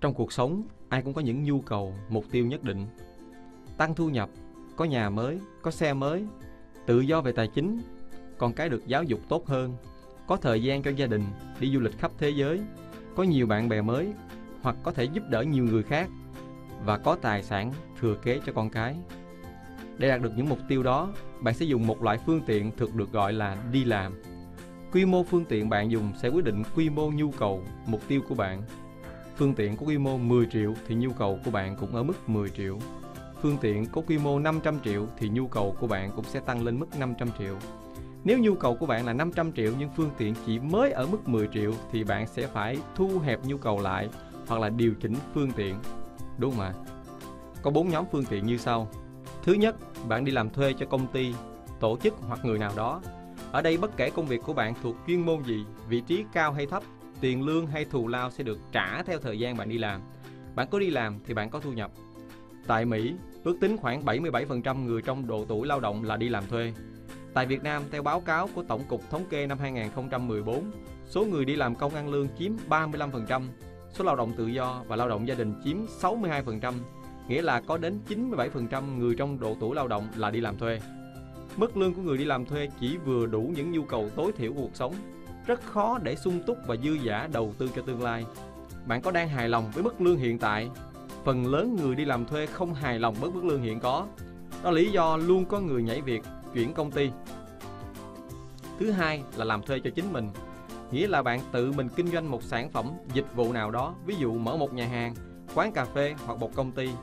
Trong cuộc sống, ai cũng có những nhu cầu, mục tiêu nhất định. Tăng thu nhập, có nhà mới, có xe mới, tự do về tài chính, con cái được giáo dục tốt hơn, có thời gian cho gia đình, đi du lịch khắp thế giới, có nhiều bạn bè mới, hoặc có thể giúp đỡ nhiều người khác, và có tài sản thừa kế cho con cái. Để đạt được những mục tiêu đó, bạn sẽ dùng một loại phương tiện thường được gọi là đi làm. Quy mô phương tiện bạn dùng sẽ quyết định quy mô nhu cầu, mục tiêu của bạn. Phương tiện có quy mô 10 triệu thì nhu cầu của bạn cũng ở mức 10 triệu. Phương tiện có quy mô 500 triệu thì nhu cầu của bạn cũng sẽ tăng lên mức 500 triệu. Nếu nhu cầu của bạn là 500 triệu nhưng phương tiện chỉ mới ở mức 10 triệu thì bạn sẽ phải thu hẹp nhu cầu lại hoặc là điều chỉnh phương tiện. Đúng không ạ? Có 4 nhóm phương tiện như sau. Thứ nhất, bạn đi làm thuê cho công ty, tổ chức hoặc người nào đó. Ở đây bất kể công việc của bạn thuộc chuyên môn gì, vị trí cao hay thấp, tiền lương hay thù lao sẽ được trả theo thời gian bạn đi làm. Bạn có đi làm thì bạn có thu nhập. Tại Mỹ, ước tính khoảng 77% người trong độ tuổi lao động là đi làm thuê. Tại Việt Nam, theo báo cáo của Tổng cục Thống kê năm 2014, số người đi làm công ăn lương chiếm 35%, số lao động tự do và lao động gia đình chiếm 62%, nghĩa là có đến 97% người trong độ tuổi lao động là đi làm thuê. Mức lương của người đi làm thuê chỉ vừa đủ những nhu cầu tối thiểu của cuộc sống, rất khó để sung túc và dư dả đầu tư cho tương lai. Bạn có đang hài lòng với mức lương hiện tại? Phần lớn người đi làm thuê không hài lòng với mức lương hiện có. Đó là lý do luôn có người nhảy việc, chuyển công ty. Thứ hai là làm thuê cho chính mình, nghĩa là bạn tự mình kinh doanh một sản phẩm, dịch vụ nào đó, ví dụ mở một nhà hàng, quán cà phê hoặc một công ty.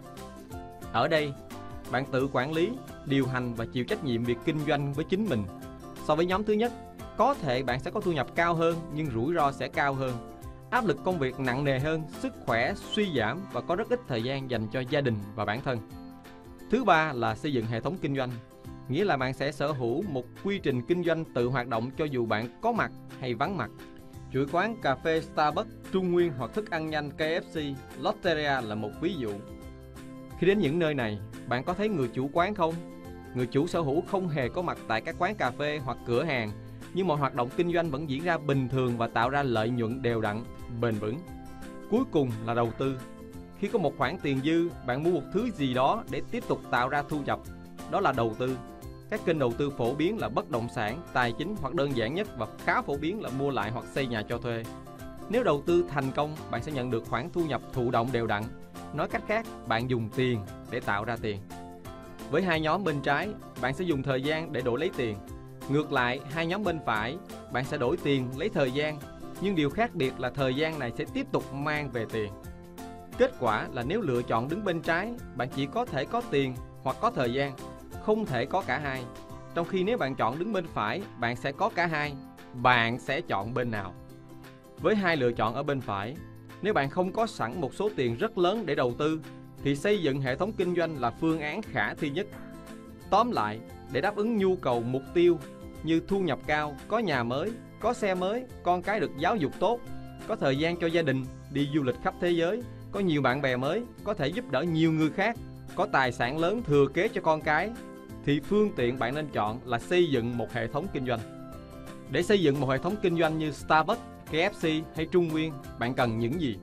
Ở đây, bạn tự quản lý, điều hành và chịu trách nhiệm việc kinh doanh với chính mình. So với nhóm thứ nhất, có thể bạn sẽ có thu nhập cao hơn nhưng rủi ro sẽ cao hơn. Áp lực công việc nặng nề hơn, sức khỏe suy giảm và có rất ít thời gian dành cho gia đình và bản thân. Thứ ba là xây dựng hệ thống kinh doanh, nghĩa là bạn sẽ sở hữu một quy trình kinh doanh tự hoạt động cho dù bạn có mặt hay vắng mặt. Chuỗi quán cà phê Starbucks, Trung Nguyên hoặc thức ăn nhanh KFC, Lotteria là một ví dụ. Khi đến những nơi này, bạn có thấy người chủ quán không? Người chủ sở hữu không hề có mặt tại các quán cà phê hoặc cửa hàng, nhưng mọi hoạt động kinh doanh vẫn diễn ra bình thường và tạo ra lợi nhuận đều đặn, bền vững. Cuối cùng là đầu tư. Khi có một khoản tiền dư, bạn mua một thứ gì đó để tiếp tục tạo ra thu nhập. Đó là đầu tư. Các kênh đầu tư phổ biến là bất động sản, tài chính hoặc đơn giản nhất và khá phổ biến là mua lại hoặc xây nhà cho thuê. Nếu đầu tư thành công, bạn sẽ nhận được khoản thu nhập thụ động đều đặn. Nói cách khác, bạn dùng tiền để tạo ra tiền. Với hai nhóm bên trái, bạn sẽ dùng thời gian để đổi lấy tiền. Ngược lại, hai nhóm bên phải, bạn sẽ đổi tiền lấy thời gian, nhưng điều khác biệt là thời gian này sẽ tiếp tục mang về tiền. Kết quả là nếu lựa chọn đứng bên trái, bạn chỉ có thể có tiền hoặc có thời gian, không thể có cả hai. Trong khi nếu bạn chọn đứng bên phải, bạn sẽ có cả hai. Bạn sẽ chọn bên nào? Với hai lựa chọn ở bên phải, nếu bạn không có sẵn một số tiền rất lớn để đầu tư, thì xây dựng hệ thống kinh doanh là phương án khả thi nhất. Tóm lại, để đáp ứng nhu cầu mục tiêu như thu nhập cao, có nhà mới, có xe mới, con cái được giáo dục tốt, có thời gian cho gia đình, đi du lịch khắp thế giới, có nhiều bạn bè mới, có thể giúp đỡ nhiều người khác, có tài sản lớn thừa kế cho con cái, thì phương tiện bạn nên chọn là xây dựng một hệ thống kinh doanh. Để xây dựng một hệ thống kinh doanh như Starbucks, KFC hay Trung Nguyên, bạn cần những gì?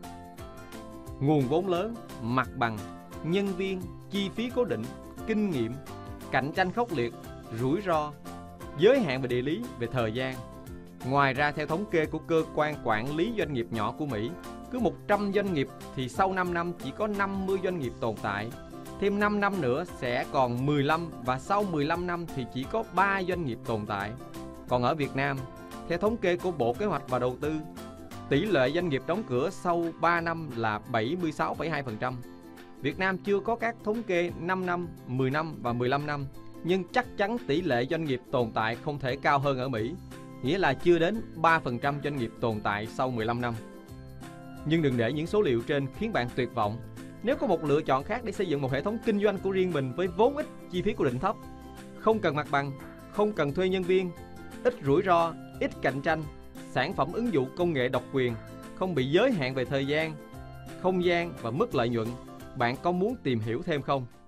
Nguồn vốn lớn, mặt bằng, nhân viên, chi phí cố định, kinh nghiệm, cạnh tranh khốc liệt, rủi ro, giới hạn về địa lý, về thời gian. Ngoài ra, theo thống kê của cơ quan quản lý doanh nghiệp nhỏ của Mỹ, cứ 100 doanh nghiệp thì sau 5 năm chỉ có 50 doanh nghiệp tồn tại. Thêm 5 năm nữa sẽ còn 15 và sau 15 năm thì chỉ có 3 doanh nghiệp tồn tại. Còn ở Việt Nam, theo thống kê của Bộ Kế hoạch và Đầu tư, tỷ lệ doanh nghiệp đóng cửa sau 3 năm là 76,2%. Việt Nam chưa có các thống kê 5 năm, 10 năm và 15 năm, nhưng chắc chắn tỷ lệ doanh nghiệp tồn tại không thể cao hơn ở Mỹ, nghĩa là chưa đến 3% doanh nghiệp tồn tại sau 15 năm. Nhưng đừng để những số liệu trên khiến bạn tuyệt vọng. Nếu có một lựa chọn khác để xây dựng một hệ thống kinh doanh của riêng mình với vốn ít, chi phí cố định thấp, không cần mặt bằng, không cần thuê nhân viên, ít rủi ro, ít cạnh tranh, sản phẩm ứng dụng công nghệ độc quyền, không bị giới hạn về thời gian, không gian và mức lợi nhuận, bạn có muốn tìm hiểu thêm không?